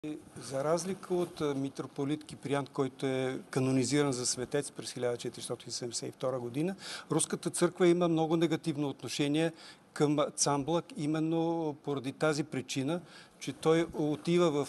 За разлика от митрополит Киприан, който е канонизиран за светец през 1472 година, Руската църква има много негативно отношение към Цамблак, именно поради тази причина, че той отива в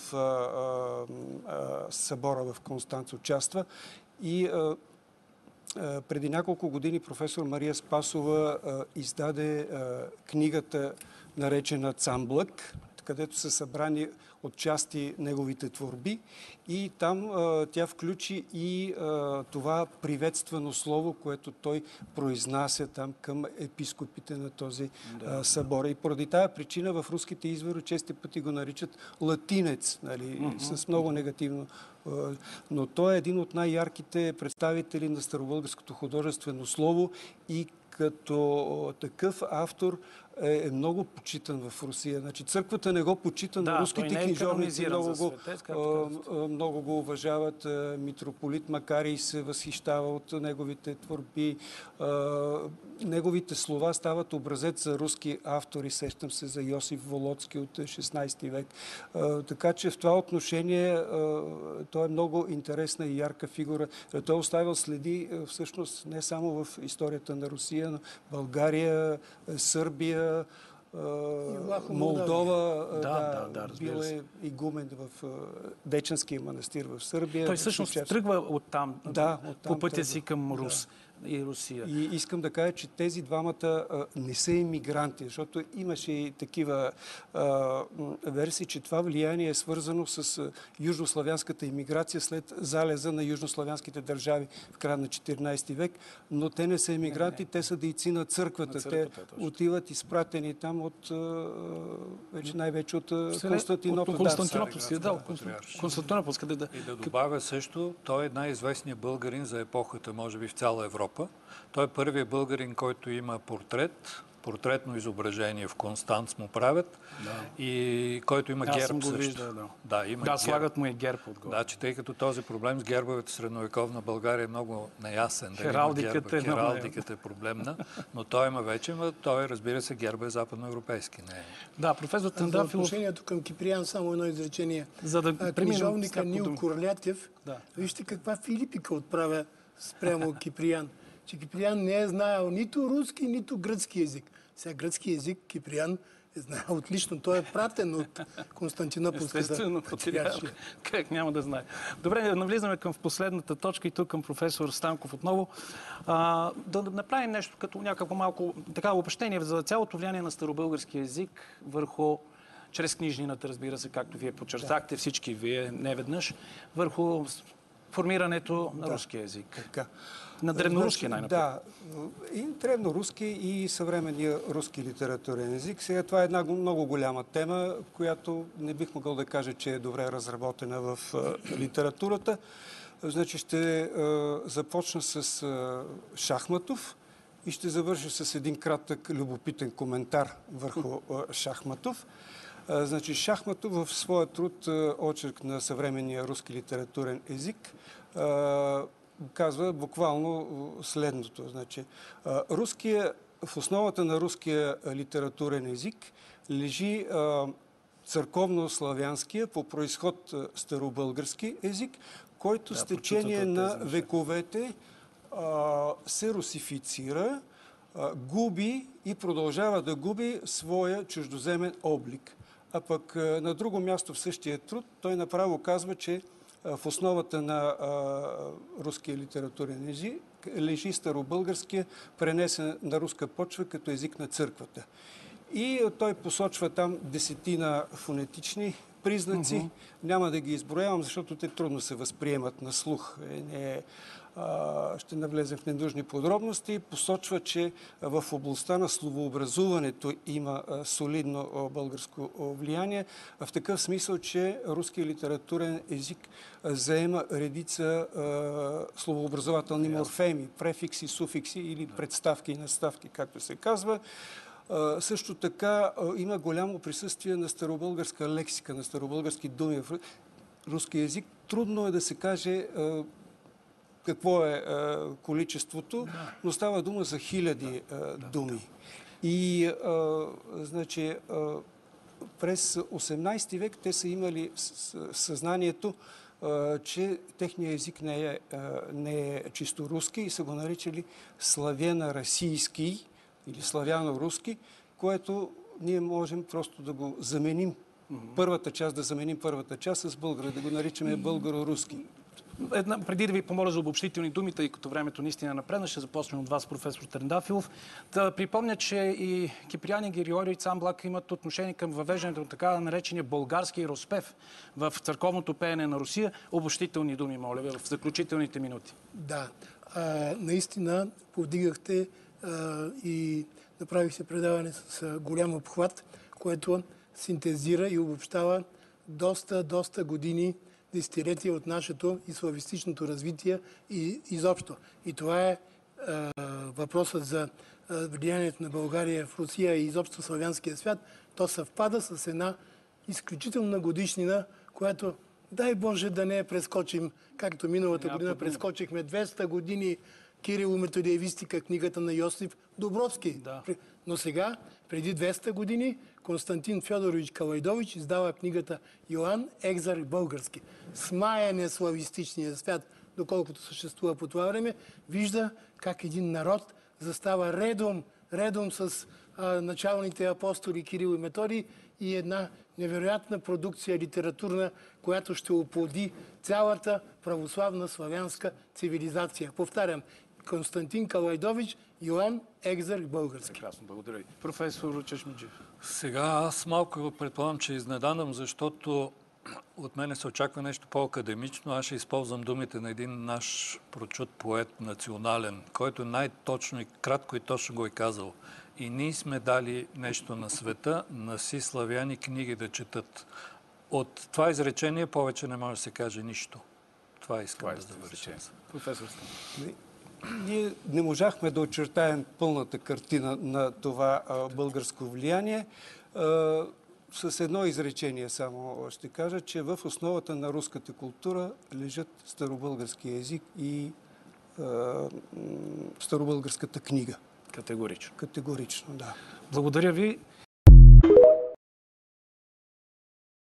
събора в Констанц, участва и преди няколко години професор Мария Спасова издаде книгата, наречена Цамблак, където са събрани отчасти неговите творби, и там тя включи и това приветствено слово, което той произнася там към епископите на този събор. И поради тая причина в руските извори чести пъти го наричат латинец, нали, с много негативно. Но той е един от най-ярките представители на старобългарското художествено слово и като такъв автор е много почитан в Русия. Значи, църквата не го почита, но руските книжовници много го уважават. Митрополит Макарий се възхищава от неговите творби. Неговите слова стават образец за руски автори. Сещам се за Йосиф Волоцки от 16 век. Така че в това отношение той е много интересна и ярка фигура. Той оставил следи всъщност не само в историята на Русия, но България, Сърбия, Молдова, бил е игумен в Дечанския манастир в Сърбия. Той всъщност тръгва оттам, по пътя си към Рус и Русия. И искам да кажа, че тези двамата не са имигранти, защото имаше и такива версии, че това влияние е свързано с южнославянската имиграция след залеза на южнославянските държави в края на 14 век, но те не са имигранти, те са дейци на църквата. Те отиват изпратени там от най-вече от Константинопол. Константинополска. И да добавя също, той е най-известният българин за епохата, може би в цяла Европа. Той е първият българин, който има портретно изображение в Констанц му правят, и който има герб също. Виждал, има герб. Слагат му и герб отгоре. Да, че тъй като този проблем с гербовете средновековна България е много неясен. Хералдиката е проблемна, но той има вече, но той, разбира се, герб е западноевропейски. Да, професор Тандафилов. За отношението към Киприан само едно изречение. За да книжовника Нил Корлятев, вижте каква филипика отправя спрямо Киприан. Че Киприан не е знаел нито руски, нито гръцки език. Сега гръцки език Киприан е знаел отлично. Той е пратен от Константинополската патриаршия. Как няма да знае. Добре, навлизаме към последната точка и тук към професор Станков отново. Да направим нещо като някакво малко така обобщение за цялото влияние на старобългарския език върху, чрез книжнината, разбира се, както вие подчертахте, всички вие неведнъж, върху формирането на руския език. На древноруски най-напред. Да, и древноруски и съвременния руски литературен език. Сега това е една много голяма тема, която не бих могъл да кажа, че е добре разработена в литературата. Значи ще започна с Шахматов и ще завърша с един кратък любопитен коментар върху Шахматов. Значи Шахматов в своя труд очерк на съвременния руски литературен език казва буквално следното. Значи, в основата на руския литературен език лежи църковно-славянския, по произход старобългарски език, който с течение на вековете се русифицира, губи и продължава да губи своя чуждоземен облик. А пък на друго място в същия труд той направо казва, че в основата на руския литературен език лежи старобългарския, пренесен на руска почва като език на църквата. И той посочва там 10 фонетични признаци. Няма да ги изброявам, защото те трудно се възприемат на слух. Ще навлезем в ненужни подробности. Посочва, че в областта на словообразуването има солидно българско влияние. В такъв смисъл, че руският литературен език заема редица словообразователни морфеми, префикси, суфикси или представки и наставки, както се казва. Също така има голямо присъствие на старобългарска лексика, на старобългарски думи в руски език. Трудно е да се каже какво е количеството, но става дума за хиляди думи. И значи през 18 век те са имали съзнанието, че техният език не е чисто руски и са го наричали славяно-расийски или славяно-руски, което ние можем просто да го заменим първата част с българ, да го наричаме българо-руски. Преди да ви помоля за обобщителни думи, тъй като времето наистина напредна, ще започнем от вас, професор Трендафилов. Да припомня, че и Киприян и Григорий Цамблак имат отношение към въвеждането на така наречения български разпев в църковното пеене на Русия. Обобщителни думи, моля, в заключителните минути. Да, наистина повдигахте и направихте предаване с голям обхват, което синтезира и обобщава доста години, десетилетия от нашето и славистичното развитие и изобщо. И това е въпросът за влиянието на България в Русия и изобщо славянския свят. То съвпада с една изключителна годишнина, която дай Боже да не я прескочим, както миналата година прескочихме 200 години Кирило-методиевистика, книгата на Йосиф Добровски. Да. Но сега, преди 200 години, Константин Фьодорович Калайдович издава книгата Йоан Екзар български. Смаяне славистичния свят, доколкото съществува по това време, вижда как един народ застава редом с началните апостоли Кирил и Методий и една невероятна продукция литературна, която ще оплоди цялата православна славянска цивилизация. Повтарям, Константин Калайдович, Йоан Екзар български. Прекрасно, благодаря ви. Професор Чешмеджиев. Сега аз малко предполагам, че изненадам, защото от мене се очаква нещо по-академично. Аз ще използвам думите на един наш прочут поет национален, който най-точно и кратко и точно го е казал. И ние сме дали нещо на света, на си славяни книги да четат. От това изречение повече не може да се каже нищо. Това искам да завършим. Професор Станков. Ние не можахме да очертаем пълната картина на това българско влияние. С едно изречение само ще кажа, че в основата на руската култура лежат старобългарския език и старобългарската книга. Категорично. Категорично, да. Благодаря ви.